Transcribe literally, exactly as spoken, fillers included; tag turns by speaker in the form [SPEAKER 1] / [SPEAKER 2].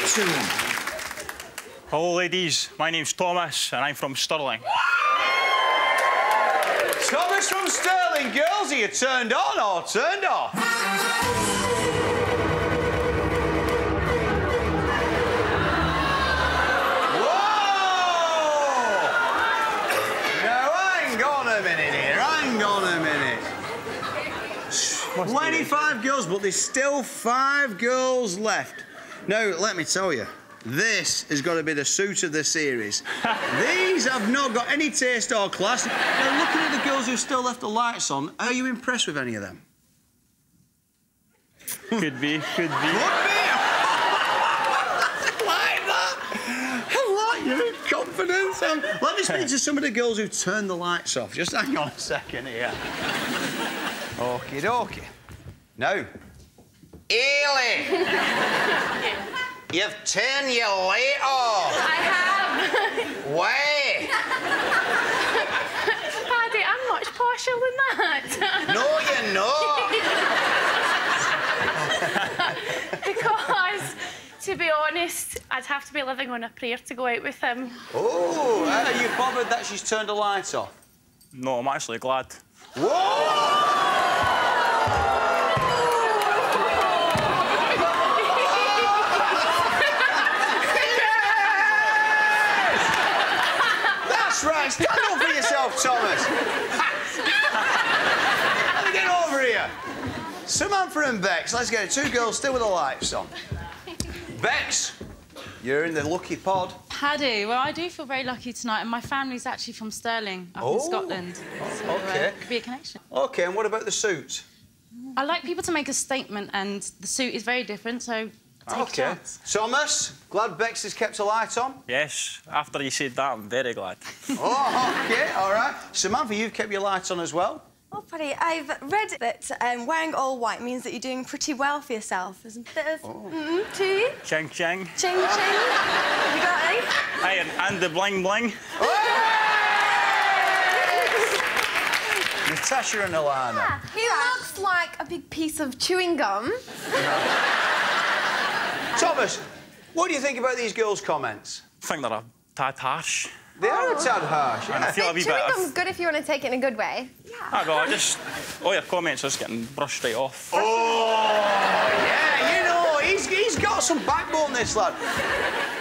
[SPEAKER 1] to them.
[SPEAKER 2] Hello, ladies. My name's Thomas, and I'm from Stirling.
[SPEAKER 3] Thomas from Stirling. Girls, are you turned on or turned off? twenty-five girls, but there's still five girls left. Now, let me tell you, this has got to be the suit of the series. These have not got any taste or class. Now, looking at the girls who still left the lights on, are you impressed with any of them?
[SPEAKER 2] Could be, could be.
[SPEAKER 3] Could be? Like that? I like your confidence. Um, let me speak to some of the girls who turned the lights off. Just hang on a second here. Okie dokie. Now, Ailey, you've turned your light off.
[SPEAKER 4] I have.
[SPEAKER 3] Why?
[SPEAKER 4] Paddy, I'm much posher than that.
[SPEAKER 3] No, you're not.
[SPEAKER 4] Because, to be honest, I'd have to be living on a prayer to go out with him.
[SPEAKER 3] Oh, are you bothered that she's turned the lights off?
[SPEAKER 2] No, I'm actually glad.
[SPEAKER 3] Whoa! That's right. Stand up for yourself, Thomas. Let me get over here. Samantha and Bex. Let's get it. Two girls still with the lights on. Bex, you're in the lucky pod.
[SPEAKER 5] Paddy, well, I do feel very lucky tonight, and my family's actually from Stirling, up
[SPEAKER 3] Oh.
[SPEAKER 5] in Scotland. So,
[SPEAKER 3] OK.
[SPEAKER 5] Uh, could be a connection.
[SPEAKER 3] OK, and what about the suit?
[SPEAKER 5] I like people to make a statement, and the suit is very different, so take
[SPEAKER 3] OK.
[SPEAKER 5] a chance.
[SPEAKER 3] Thomas, glad Bex has kept a light on?
[SPEAKER 2] Yes, after you said that, I'm very glad.
[SPEAKER 3] Oh, OK, all right. Samantha, you've kept your lights on as well?
[SPEAKER 6] Oh, Paddy, I've read that um, wearing all white means that you're doing pretty well for yourself. There's a bit of
[SPEAKER 3] oh.
[SPEAKER 6] mm to you.
[SPEAKER 2] Ching, ching.
[SPEAKER 6] Ching, ching. Have you got any?
[SPEAKER 2] Hey, and, and the bling, bling.
[SPEAKER 3] Oh! Natasha and Alana.
[SPEAKER 7] He looks like a big piece of chewing gum.
[SPEAKER 3] Thomas, what do you think about these girls' comments?
[SPEAKER 2] I think they're a tad harsh.
[SPEAKER 3] They are a tad harsh,
[SPEAKER 2] And I
[SPEAKER 3] yeah.
[SPEAKER 2] feel a wee
[SPEAKER 7] Chewing
[SPEAKER 2] bit
[SPEAKER 7] gum's
[SPEAKER 2] of...
[SPEAKER 7] good if you want to take it in a good way.
[SPEAKER 2] I go, I just... All your comments are just getting brushed right off.
[SPEAKER 3] Oh, yeah, you know, he's, he's got some backbone, this lad.